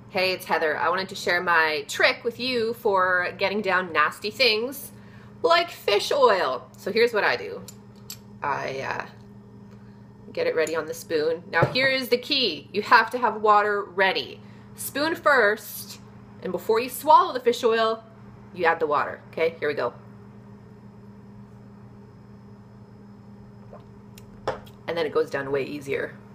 Hey, it's Heather. I wanted to share my trick with you for getting down nasty things like fish oil. So here's what I do. I get it ready on the spoon. Now here is the key. You have to have water ready. Spoon first, and before you swallow the fish oil, you add the water. Okay, here we go. And then it goes down way easier.